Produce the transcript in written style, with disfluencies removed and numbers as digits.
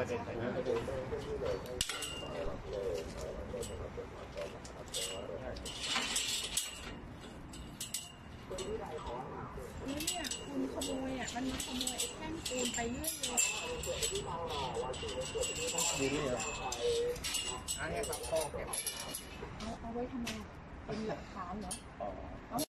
ประเด็นเลยนะเนี่ยคุณขโมยมันมาขโมยไอ้แท่งปูนไปเรื่อยเลยดีนี่เหรออันนี้ครับพ่อเก็บเอาไว้ทำไมเป็นหลักฐานเหรอ